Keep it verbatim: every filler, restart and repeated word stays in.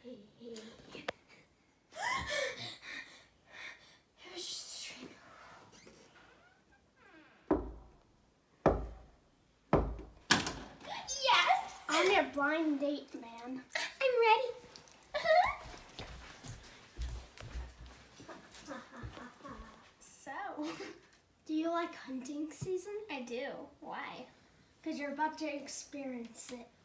It was just a dream. Yes! On your blind date, man. I'm ready. So, Do you like hunting season? I do. Why? Because you're about to experience it.